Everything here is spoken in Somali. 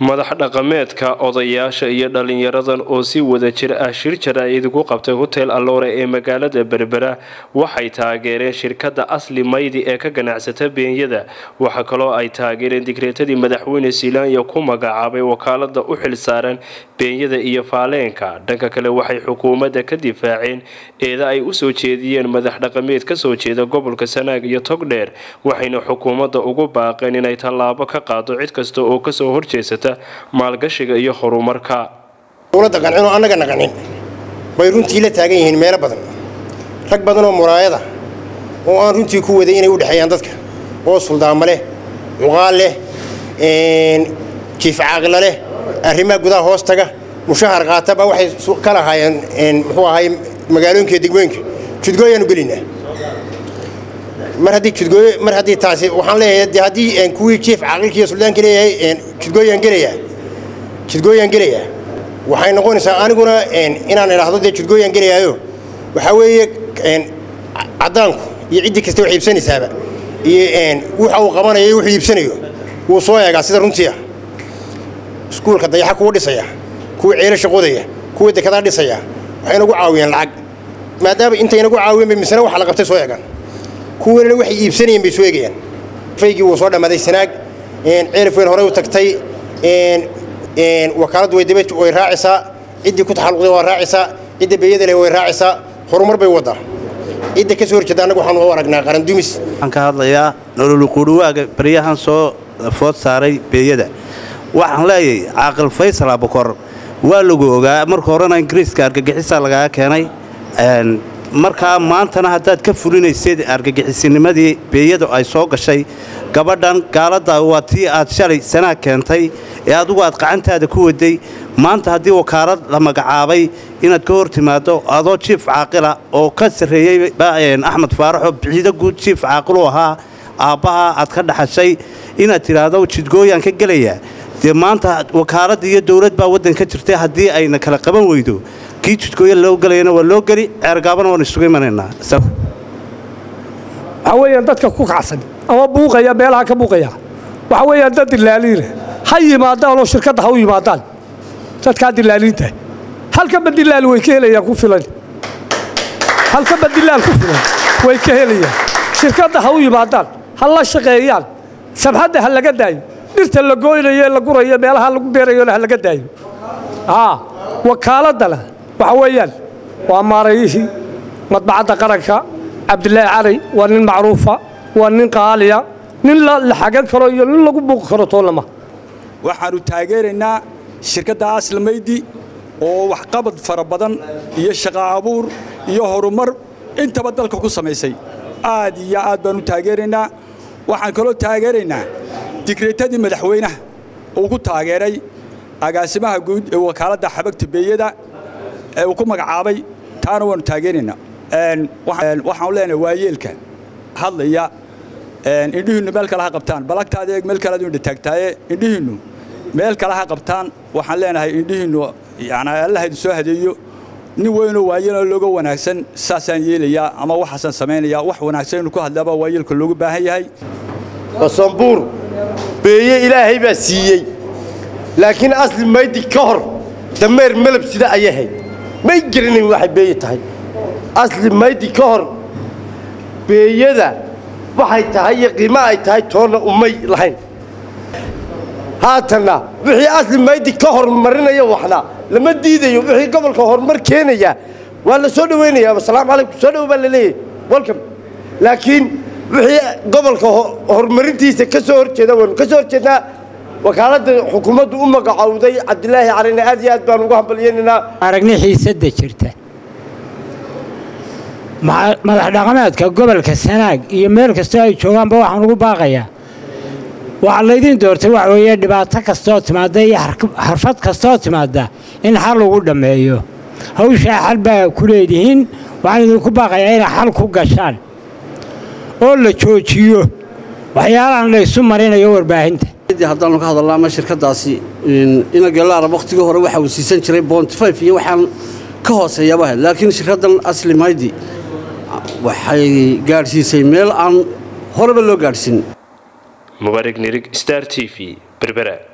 madax dhaqameedka odayaasha iyo dhalinyaradan oo si wada jir ah shir jaraa'id ugu qabtay hotel Allore ee magaalada Berbera waxay taageereen shirkadda Asli Maydi ee ka ganacsata beenyada waxa kale oo ay taageereen digreetadii madaxweyne Silaanya ku magacaabay wakaalada u xilsaaran beenyada iyo faaleenka dhanka kale waxay xukuumadda ka difaaceen eeda ay u soo jeediyeen madax dhaqameed ka soo jeeda gobolka Sanaag iyo Togdheer waxayna xukuumadda ugu baaqeen inay tallaabo ka qaado cid kasta oo ka soo horjeesata maalgashiga iyo horumarka dawladda qancin oo annaga naqanin way runtii la taagan yihiin meel badan rag badan oo muraayada oo aan runtii ku waday inay u dhaxayaan dadka oo suldaamo leh uqaal leh jiif caaqil leh arrimaha gudaha hoos taga mushahar qaataba waxay kala hayeen muxuu ahay magaalooyinka degmooyinka jidgooyaan u gelinaa mar haddii taasi waxaan leeyahay haddii kuwii jiif caaqilkii suldaanka leeyahay jidgooyaan gelayaa waxay noqonaysaa aniguna inaan idhaahdo dee jidgooyaan gelayaayo waxaa weeye caddaanku iyo ciddii kasta wax iibsanaysaaba iyo waxa uu qabanayo iyo wuxuu iibsanayo wuu soo eegaa sida runtii ah iskuulka dayaxa kuwa dhisaya kuwa ceelasha qodaya kuwa dekedaa dhisaya waxay nagu caawiyeen lacag maadaama intay nagu caawiyeen bay misna waxa la qabtay soo eegaan kuwana waxay iibsanayeen bay soo eegayaan faygii wuu soo dhamaaday Sanaag ceelif weyn hore u tagtay wakaaladu way raacisaa ciddii ku taxalluqday waa raacisaa cidda beeyada leh way raacisaa horumar bay wadaa cidda ka soo horjeeda anagu waxaan u aragnaa qaran dumis waxaan ka hadlayaa nolol quruwaaga bariyahan soo food saaray beeyada waxaan leeyahay caaqil Faysal Abukar waa lagu ogaa marka horena Ingiriiska argagixisa laga keenay markaa maantana haddaad ka fulinaysay argagixisnimadii beeyadu ay soo gashay gabadhan gaalada waa tii aad shalay Sanaag keentay ee adigu aad qacantaada ku waday maanta haddii wakaalad la magacaabay inaad ka hortimaado adoo jiif caaqila oo ka sareeyay Axmed Faarax oo bixida guud jiif caaqil u ahaa aabbaha aad ka dhaxashay inaad tiraahdo jidgooyaan ka galaya dee maanta wakaalada iyo dawlad baa waddanka jirtay haddii ayna kala qaban weydo kii jidgooya loo galayna waa loo gali ceergaabana waan isugu imanaynaa waxa weeyaan dadka ku kacsan ama buuqaya meelaha ka buuqaya waxa weeyaan dad dilaaliin ha yimaadaan oo shirkadda ha u yimaadaan dadka dilaaliinta halka badilaal way ka helayaan ku filan halka badilaal ku filan way ka helayaan shirkadda ha u yimaadaan ha la shaqeeyaan sabxadda ha laga daayo dhirta la gooynayo la gurayo meelaha lagu beerayo ha laga daayo wakaaladda waxa weeyaan waa maarayihii madbacadda qaranka Cabdullaahi Cali waa nin macruufa waa nin qaaliya nin la xagan karo iyo nin lagu buuq karo toolama waxaanu taageeraynaa shirkadda Asli Maydi oo wax qabad fara badan iyo shaqo abuur iyo horumar intaba dalka ku sameysay aad iyo aad baanu taageeraynaa waxaan kaloo taageeraynaa digreetadii madaxweynaha uu ku taageeray agaasimaha guud ee wakaaladda xabagta beeyada ee uu ku magacaabay taana waanu taageeraynaa waxaan leenahay waayeelka hadlaya indhihiinnu meel kale ha qabtaan balagtaada eeg meel kale aad u taagtaaye indhihiinnu meel kale ha qabtaan waxaan leenahay indhihiinnu yani Allah idin soo hadeeyo nin weyn oo waayeel oo looga wanaagsan saasaan yeelayaa ama waxaan samaynayaa wax wanaagsan inuu ku hadlaba waayeelka loogu baahan yahay Basanbuur beeye Ilaahay baa siiyay laakiin Asli Maydi ka hor dameer malab sida ayahay may jirinin waxay beeye tahay Asli Maydi ka hor beeyada waxay tahay qiimo ay tahay toona umay lahayn haatana wixii Asli Maydi ka hor marinayo waxna lama diidayo wixii gobolka horumar keenaya waa la soo dhaweynayaa assalaamu calaykum soo dhaw baa la leeyahay welcome laakiin wixii gobolka horumarintiisa ka soo horjeeda waan ka soo horjeednaa wakaaladda xukuumaddu u magacawday Cabdullaahi Cali aad iyo aad baan ugu hambalyeynaa aragni xiisadda jirta madax dhaqameedka gobolka Sanaag iyo meel kasta ay joogaanba waxaan ugu baaqayaa waxa la idin doortay wax weeye dhibaato kasta oo timaada iyo xarfad kasta oo timaada in xal lagu dhameeyo hawsha xal baa ku leedihiin waxaan idinku baaqayaa in xal ku gashaan oo la joojiyo waxyaalahan la isu marinayo warbaahinta haddaan ka hadalnaa ma shirkadaasi ina galaar waqtiga hore waxa uu siisan jiray bond 5 iyo waxaan ka hooseeyaba laakiin shirkadan Asli Maydi waxay gaarsiisay meel aan horeba loo gaarsin Mubarak Nirig Star TV Berbera.